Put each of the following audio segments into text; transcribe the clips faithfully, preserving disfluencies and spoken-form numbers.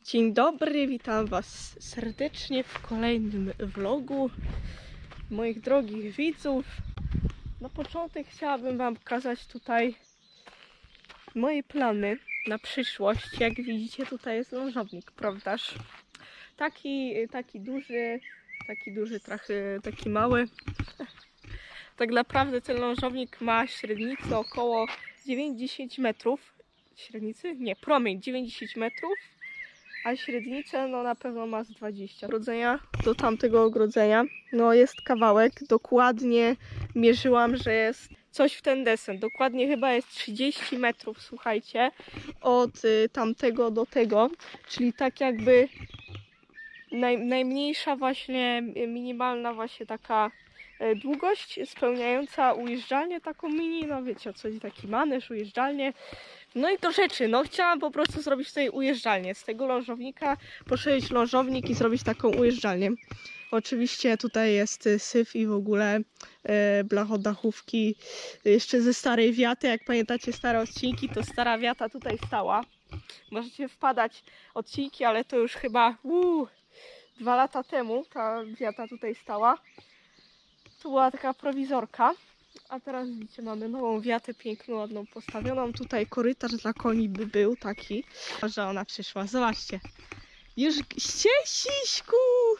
Dzień dobry, witam Was serdecznie w kolejnym vlogu moich drogich widzów. Na początek chciałabym Wam pokazać tutaj moje plany na przyszłość. Jak widzicie, tutaj jest lążownik, prawdaż? Taki, taki duży, taki duży, trochę taki mały. Tak naprawdę ten lążownik ma średnicę około dziewięćdziesiąt metrów. Średnicy? Nie, promień dziewięćdziesiąt metrów. A średnicę no na pewno ma z dwadzieścia. Ogrodzenia do tamtego ogrodzenia no jest kawałek. Dokładnie mierzyłam, że jest coś w ten desen. Dokładnie chyba jest trzydzieści metrów, słuchajcie, od y, tamtego do tego. Czyli tak jakby naj, najmniejsza właśnie, minimalna właśnie taka y, długość spełniająca ujeżdżalnię taką mini, no wiecie o co chodzi, taki maneż, ujeżdżalnię. No i do rzeczy, no chciałam po prostu zrobić tutaj ujeżdżalnię. Z tego lążownika poszerzyć lążownik i zrobić taką ujeżdżalnię. Oczywiście tutaj jest syf i w ogóle e, blachodachówki jeszcze ze starej wiaty. Jak pamiętacie stare odcinki, to stara wiata tutaj stała. Możecie wpadać odcinki, ale to już chyba uu, dwa lata temu ta wiata tutaj stała. To była taka prowizorka. A teraz widzicie, mamy nową wiatę piękną, ładną postawioną. Tutaj korytarz dla koni by był taki, że ona przyszła. Zobaczcie. Już ściesiśku!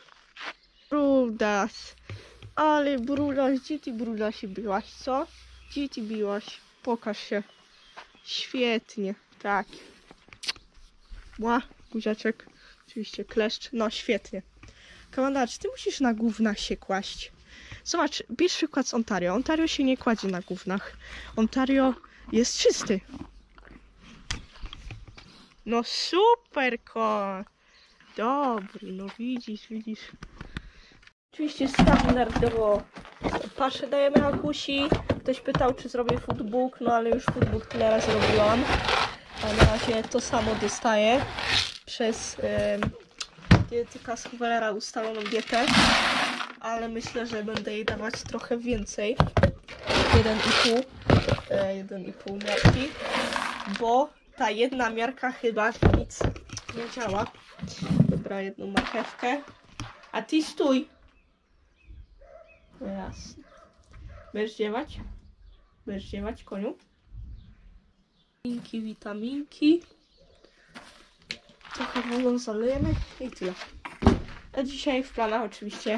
Brudas. Ale Brudas, gdzie ty Brudasie byłaś, co? Gdzie ty byłaś? Pokaż się. Świetnie. Tak. Ła, guziaczek. Oczywiście kleszcz. No świetnie. Komanda, czy ty musisz na gównach się kłaść? Zobacz, bierz przykład z Ontario. Ontario się nie kładzie na gównach. Ontario jest czysty. No superko. Dobry, no widzisz, widzisz. Oczywiście standardowo paszę dajemy na kusi. Ktoś pytał, czy zrobię foodbook, no ale już foodbook tyle razy robiłam. A na razie to samo dostaję przez yy, dietetyka z Hooverera ustaloną dietę. Ale myślę, że będę jej dawać trochę więcej. jeden i pół e, jeden i pół miarki. Bo ta jedna miarka chyba nic nie działa. Dobra, jedną marchewkę. A ty stój. Jasne. Będziesz dziewać? Będziesz dziewać, koniu? Witaminki, witaminki. Trochę wodą zalejemy i tyle. A dzisiaj w planach oczywiście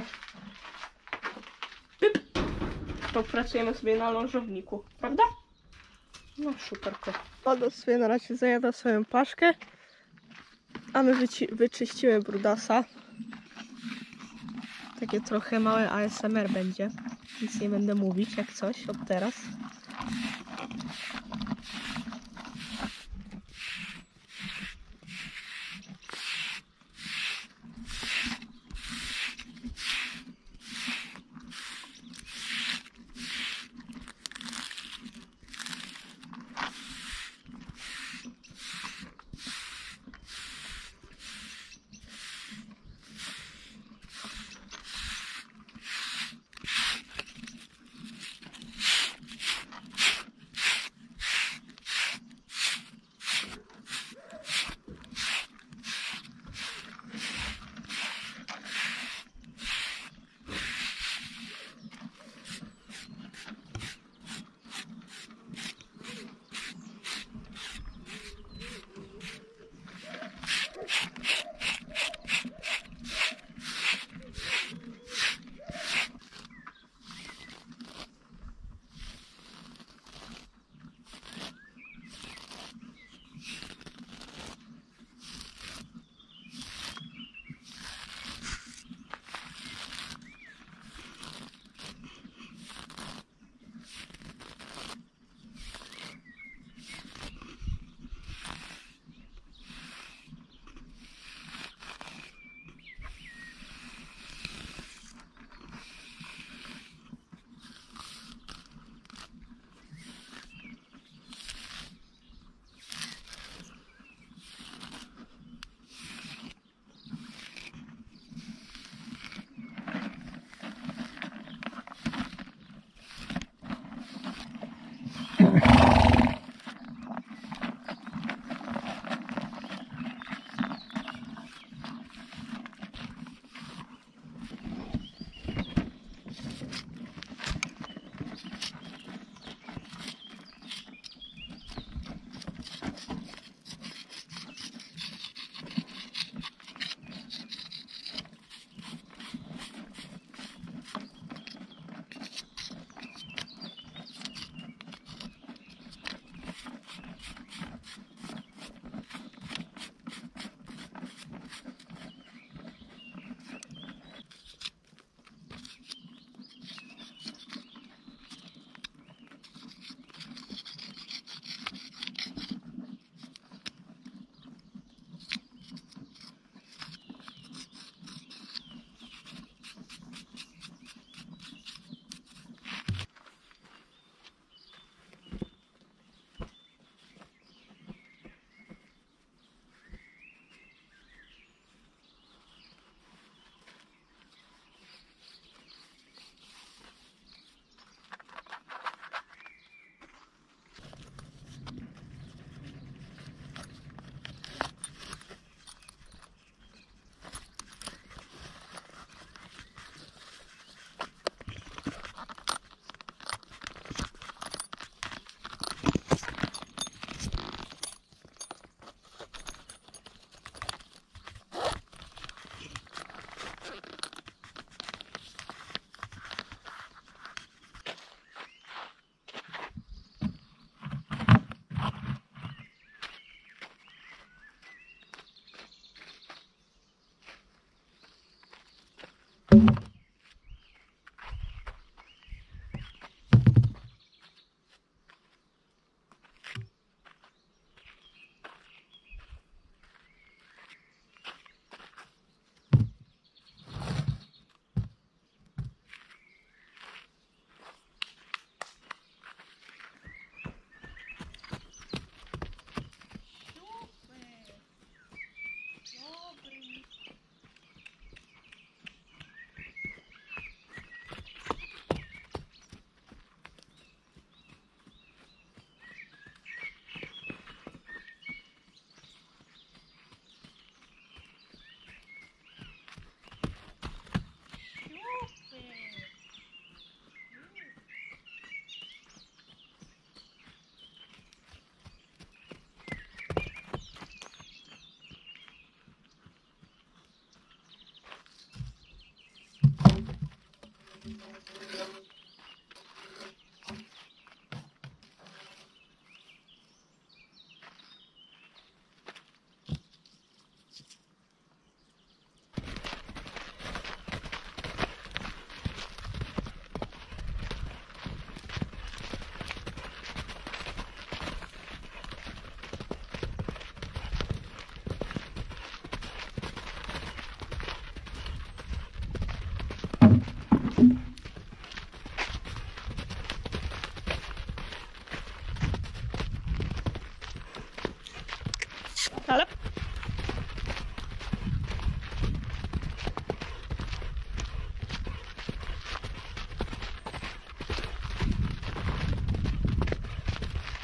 popracujemy sobie na lążowniku, prawda? No superko. Wado sobie na razie zajada swoją paszkę, a my wyczyścimy Brudasa. Takie trochę małe A S M R będzie. Nic nie będę mówić jak coś od teraz.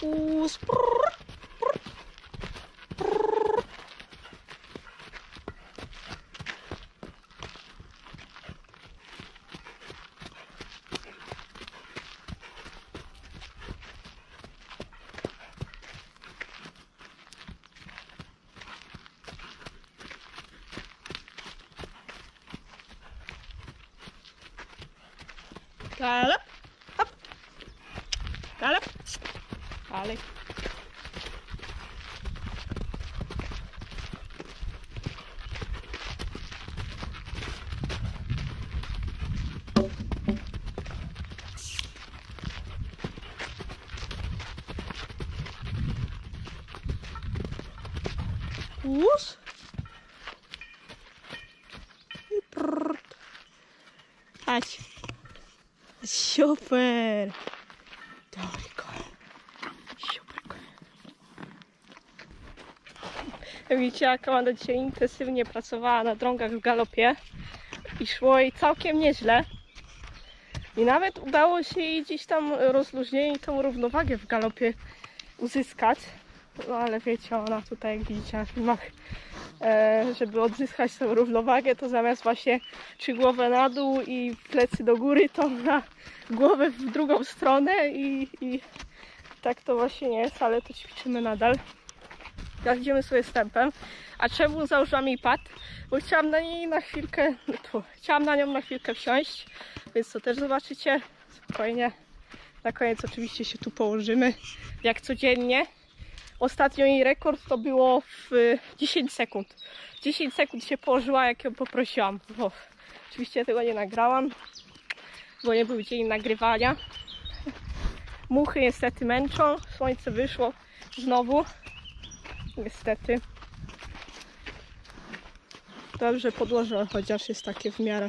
Kus. Prrr, prrr, prrr. Galop, hop, galop, dalej. Kus. I prrr. Chodź. Super! Dobry koń. Super koń. Widzicie, jak Amanda dzisiaj intensywnie pracowała na drągach w galopie i szło jej całkiem nieźle. I nawet udało się jej gdzieś tam rozluźnienie i tą równowagę w galopie uzyskać. No ale wiecie, ona tutaj, jak widzicie na filmach, e, żeby odzyskać tą równowagę, to zamiast właśnie trzy głowę na dół i plecy do góry, to na głowę w drugą stronę i, i tak to właśnie nie jest, ale to ćwiczymy nadal. Jak idziemy sobie stępem. A czemu założyłam jej pad? Bo chciałam na niej na chwilkę, tu, chciałam na nią na chwilkę wsiąść, więc to też zobaczycie spokojnie. Na koniec oczywiście się tu położymy, jak codziennie. Ostatnio jej rekord to było w dziesięć sekund. dziesięć sekund się położyła, jak ją poprosiłam. Bo oczywiście tego nie nagrałam, bo nie był dzień nagrywania. Muchy niestety męczą. Słońce wyszło znowu. Niestety. Dobrze podłożę, chociaż jest takie w miarę.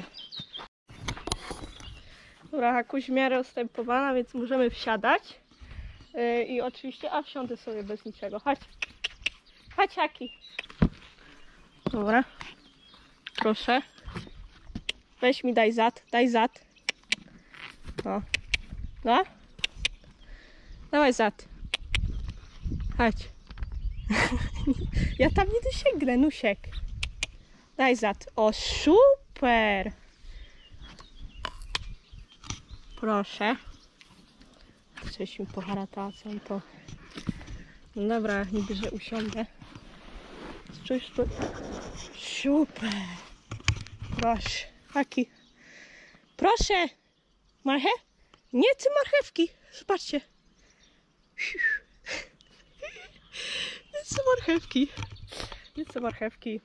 Dobra, jakoś w miarę ostępowana, więc możemy wsiadać. Yy, I oczywiście, a wsiądę sobie bez niczego. Chodź. Chodź, Aki. Dobra. Proszę. Weź mi, daj zad, daj zad. No. No. Dawaj zad. Chodź. Ja tam nie dosięgnę, Nusiek. Daj zad. O, super. Proszę. Coś mi poharatała, to. No dobra, niby, że usiądę. Czuć, czuć. Super. Proszę. Taki. Proszę. Marchew? Nie, ty marchewki. Zobaczcie. Nie chcę marchewki. Nie chcę marchewki.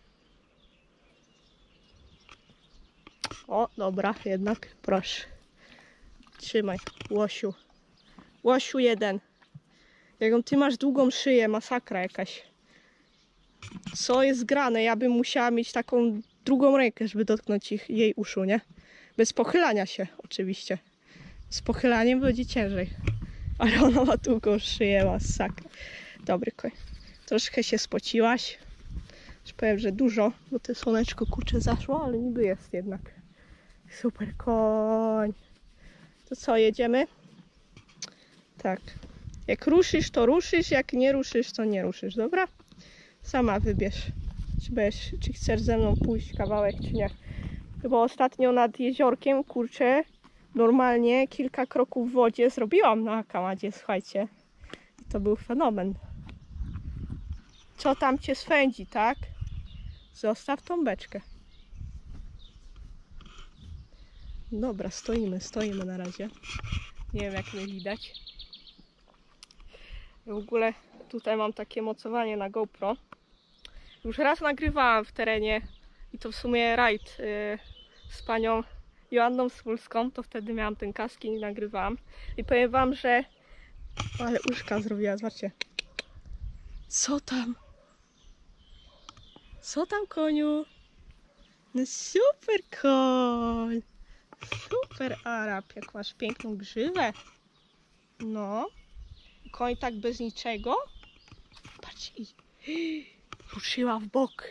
O, dobra, jednak. Proszę. Trzymaj, łosiu. Łosiu jeden. Jaką ty masz długą szyję, masakra jakaś. Co jest grane? Ja bym musiała mieć taką drugą rękę, żeby dotknąć ich, jej uszu, nie? Bez pochylania się, oczywiście. Z pochylaniem będzie ciężej. Ale ona ma długą szyję, masakra. Dobry koń. Troszkę się spociłaś. Już powiem, że dużo, bo to słoneczko kurczę zaszło, ale niby jest jednak. Super koń. To co, jedziemy? Tak. Jak ruszysz, to ruszysz, jak nie ruszysz, to nie ruszysz, dobra? Sama wybierz, czy, będziesz, czy chcesz ze mną pójść kawałek, czy nie. Bo ostatnio nad jeziorkiem, kurczę, normalnie kilka kroków w wodzie zrobiłam na Kamadzie, słuchajcie. I to był fenomen. Co tam cię swędzi, tak? Zostaw tą beczkę. Dobra, stoimy, stoimy na razie. Nie wiem, jak mnie widać. W ogóle tutaj mam takie mocowanie na GoPro. Już raz nagrywałam w terenie i to w sumie rajd yy, z panią Joanną Smulską. To wtedy miałam ten kask i nagrywałam. I powiem wam, że... Ale uszka zrobiła, zobaczcie. Co tam? Co tam, koniu? No super koń! Super Arab, jak masz piękną grzywę. No. Koń tak bez niczego. Patrz, i ruszyła w bok.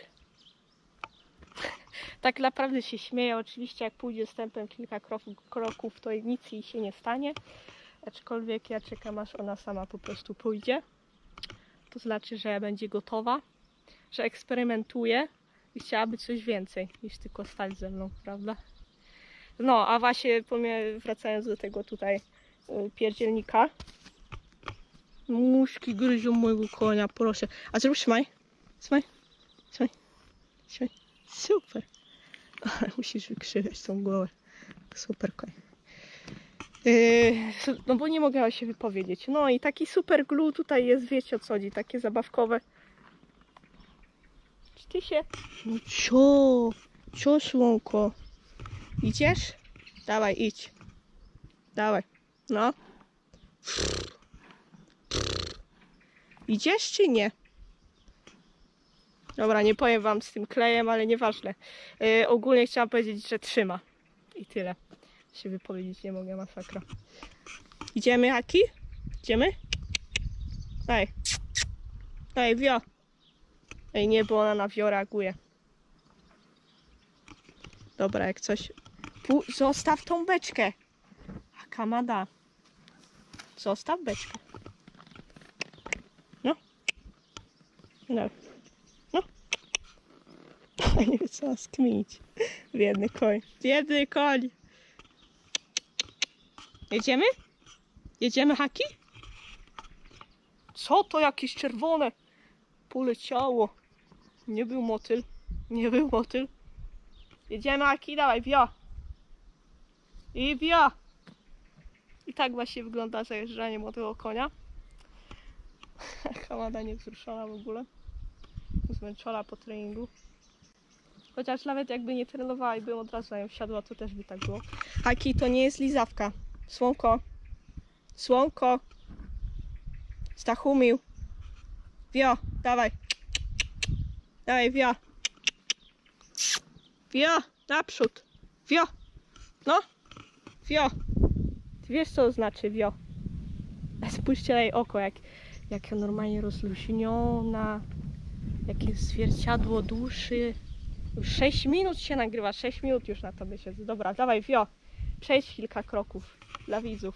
Tak naprawdę się śmieję. Oczywiście jak pójdzie stępem kilka kroków, kroków to nic jej się nie stanie. Aczkolwiek ja czekam, aż ona sama po prostu pójdzie. To znaczy, że będzie gotowa, że eksperymentuje i chciałaby coś więcej niż tylko stać ze mną, prawda? No, a właśnie wracając do tego tutaj yy, pierdzielnika. Muszki gryzią mojego konia, proszę. A zrób trzymaj. Trzymaj. Trzymaj. Trzymaj. Super. Ale musisz wykrzywiać tą głowę. Super koń. Yy, no bo nie mogę się wypowiedzieć. No i taki super glue tutaj jest, wiecie o co chodzi, takie zabawkowe. Czy ty się... No cio, cio słonko. Idziesz? Dawaj, idź. Dawaj. No. Idziesz czy nie? Dobra, nie powiem wam z tym klejem, ale nieważne. Yy, ogólnie chciałam powiedzieć, że trzyma. I tyle. Się wypowiedzieć nie mogę, masakra. Idziemy, Haki? Idziemy? Daj. Daj, wio. Ej, nie, bo ona na wio reaguje. Dobra, jak coś... Pu zostaw tą beczkę. Haka ma da. Zostaw beczkę. No. No. No. Nie wiem, co skminić. Biedny koń. Biedny koń. Jedziemy? Jedziemy, Haki? Co to jakieś czerwone? Poleciało. Nie był motyl. Nie był motyl. Jedziemy, Haki, dawaj, wio. I wio. I tak właśnie wygląda zajeżdżanie młodego konia. Kamada niewzruszona w ogóle. Zmęczona po treningu. Chociaż nawet jakby nie trenowała i bym od razu na nią wsiadła, to też by tak było. Haki, to nie jest lizawka. Słonko. Słonko. Stachumił. Wio, dawaj. Dawaj, wio. Wio, naprzód. Wio. No. Wio. Ty wiesz, co to znaczy wio? Spójrzcie na jej oko, jak, jak normalnie rozluźniona. Jakie zwierciadło duszy. Już sześć minut się nagrywa. sześć minut już na tobie siedzę. Dobra, dawaj, wio. Przejdź kilka kroków dla widzów.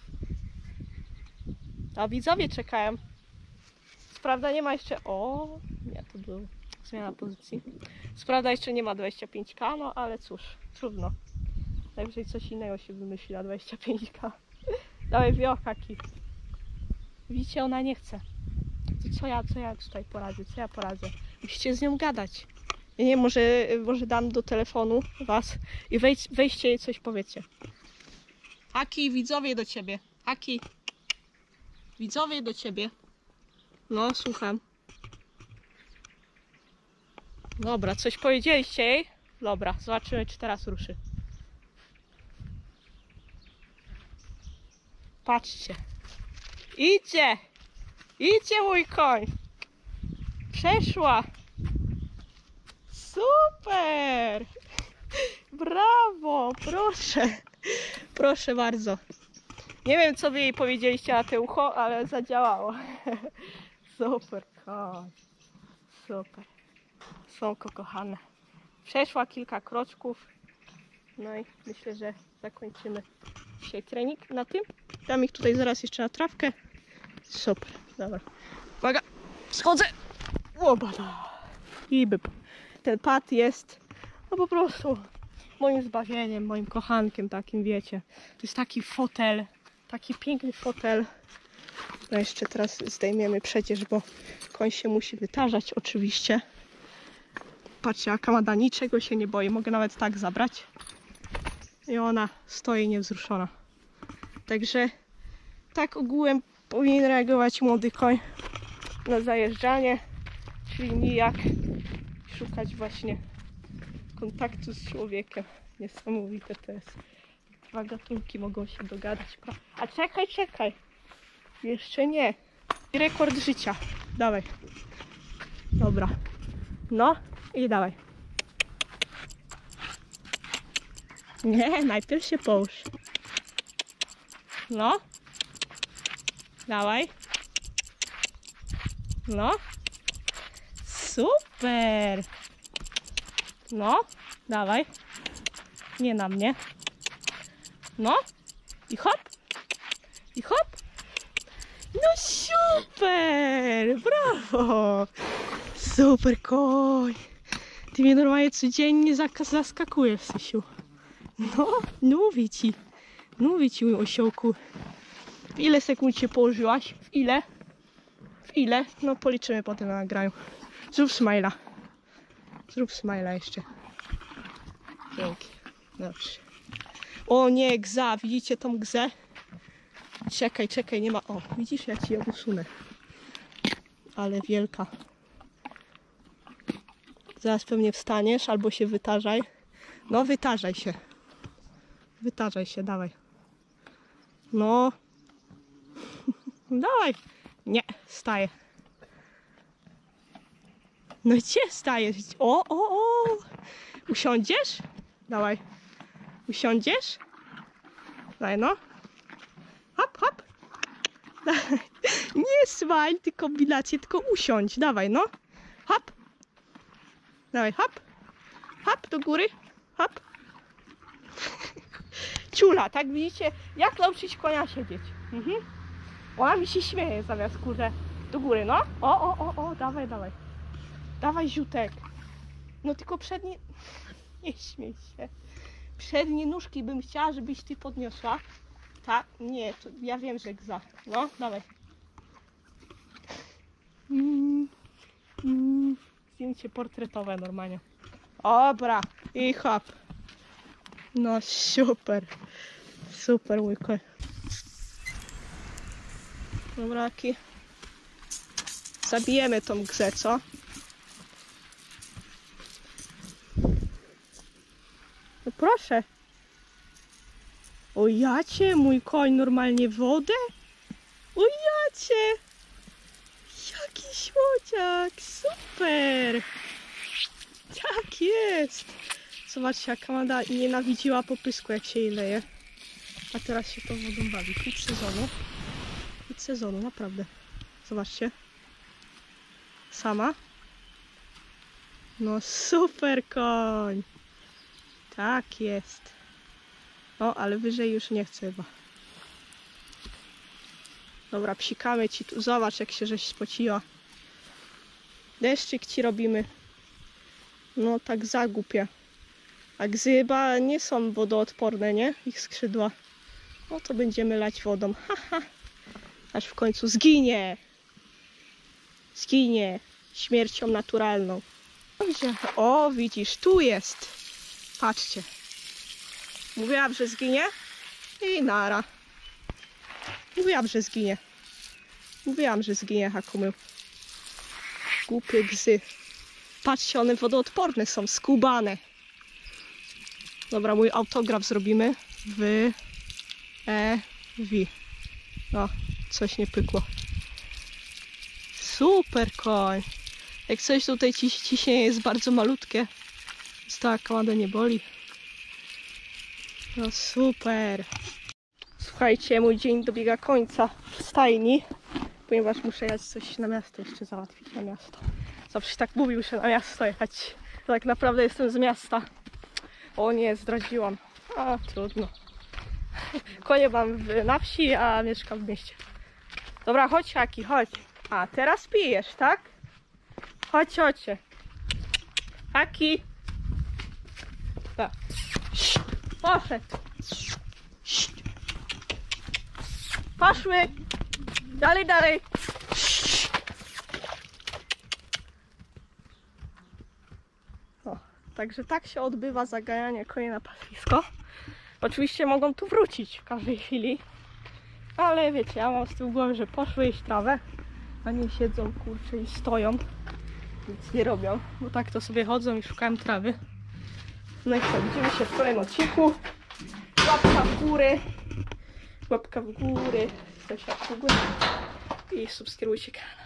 A widzowie czekają. Sprawda, nie ma jeszcze... O, nie, to była zmiana pozycji. Sprawda, jeszcze nie ma dwadzieścia pięć K, no ale cóż, trudno. Najwyżej coś innego się wymyśli na dwadzieścia pięć K. Dawaj, wio, Haki. Widzicie, ona nie chce. To co ja, co ja tutaj poradzę? Co ja poradzę? Musicie z nią gadać. Ja nie wiem, może, może dam do telefonu was i wejdź, wejdźcie i coś powiecie. Haki, widzowie do ciebie. Haki. Widzowie do ciebie. No, słucham. Dobra, coś powiedzieliście jej? Dobra, zobaczymy, czy teraz ruszy. Patrzcie. Idzie! Idzie mój koń! Przeszła! Super! Brawo! Proszę! Proszę bardzo. Nie wiem, co wy jej powiedzieliście na te ucho, ale zadziałało. Super koń. Super. Słonko kochane. Przeszła kilka kroczków. No i myślę, że zakończymy dzisiaj trening na tym. Dam ich tutaj zaraz jeszcze na trawkę. Super. Dobra. Uwaga. Schodzę. Łobada. I byp. Ten pad jest no po prostu moim zbawieniem, moim kochankiem takim, wiecie. To jest taki fotel. Taki piękny fotel. No jeszcze teraz zdejmiemy przecież, bo koń się musi wytarzać oczywiście. Patrzcie, a Kamada niczego się nie boi. Mogę nawet tak zabrać. I ona stoi niewzruszona. Także tak ogółem powinien reagować młody koń na zajeżdżanie. Czyli nijak szukać właśnie kontaktu z człowiekiem. Niesamowite to jest. Dwa gatunki mogą się dogadać. A czekaj, czekaj. Jeszcze nie. Rekord życia. Dawaj. Dobra. No i dawaj. Nie, najpierw się połóż. No. Dawaj. No. Super. No. Dawaj. Nie na mnie. No. I hop. I hop. No super! Brawo! Super koń! Ty mnie normalnie codziennie zaskakujesz, Sysiu. No, mówię ci. Mówię ci, mój osiołku. W ile sekund się położyłaś? W ile? W ile? No policzymy potem na nagraniu. Zrób smajla. Zrób smajla jeszcze. Pięknie. Dobrze. O nie, gza. Widzicie tą gzę? Czekaj, czekaj, nie ma... O, widzisz, ja ci ją usunę. Ale wielka. Zaraz pewnie wstaniesz albo się wytarzaj. No, wytarzaj się. Wytarzaj się, dawaj. No. Dawaj. Nie, staję. No gdzie stajesz? O, o, o. Usiądziesz? Dawaj. Usiądziesz? Daj, no. Hop, hop. Dawaj. Nie smań, ty kombinację, tylko usiądź. Dawaj, no. Hop. Dawaj, hop. Hop, do góry. Hop. Ciula, tak widzicie? Jak nauczyć konia siedzieć? Mhm. Ona mi się śmieje zamiast, kurde, do góry, no. O, o, o, o, dawaj, dawaj. Dawaj, ziutek. No tylko przednie... Nie śmiej się. Przednie nóżki bym chciała, żebyś ty podniosła. Tak? Nie, to ja wiem, że gza. No, dawaj. Mm, mm. Zdjęcie portretowe normalnie. Dobra. I hop. No super. Super, mój koń. Dobraki. Zabijemy tą gzę, co? No proszę. O jacie, mój koń normalnie wodę? O jacie. Jaki słodziak. Super. Tak jest. Zobaczcie, jak Amanda nienawidziła popysku, jak się jej leje. A teraz się tą wodą bawi. Hit sezonu. Hit sezonu, naprawdę. Zobaczcie. Sama. No super koń. Tak jest. O, ale wyżej już nie chcę chyba. Dobra, psikamy ci tu. Zobacz, jak się żeś spociła. Deszczyk ci robimy. No tak zagłupia. A gzy chyba nie są wodoodporne, nie? Ich skrzydła. No to będziemy lać wodą. Haha. Aż w końcu zginie. Zginie. Śmiercią naturalną. O, widzisz, tu jest. Patrzcie. Mówiłam, że zginie. I nara. Mówiłam, że zginie. Mówiłam, że zginie, Hakumył. Głupie gzy. Patrzcie, one wodoodporne są, skubane. Dobra, mój autograf zrobimy. W E V. O, coś nie pykło. Super koń. Jak coś tutaj ciśnienie jest bardzo malutkie. Więc ta komanda nie boli. No super. Słuchajcie, mój dzień dobiega końca w stajni. Ponieważ muszę jechać coś na miasto jeszcze załatwić na miasto. Zawsze tak mówił, że na miasto jechać. Tak naprawdę jestem z miasta. O nie, zdradziłam. A, trudno. Konie mam w, na wsi, a mieszkam w mieście. Dobra, chodź Haki, chodź. A, teraz pijesz, tak? Chodź, chodźcie. Haki. Tak. Poszedł. Poszły. Dalej, dalej. O, także tak się odbywa zaganianie koni na pastwisko. Oczywiście mogą tu wrócić w każdej chwili. Ale wiecie, ja mam z tyłu głowy, że poszły jeść trawę, a nie siedzą, kurczę, i stoją. Nic nie robią, bo tak to sobie chodzą i szukają trawy. No i co, widzimy się w kolejnym odcinku. Łapka w górę. Łapka w górę. Coś jak w górę. I subskrybujcie kanał.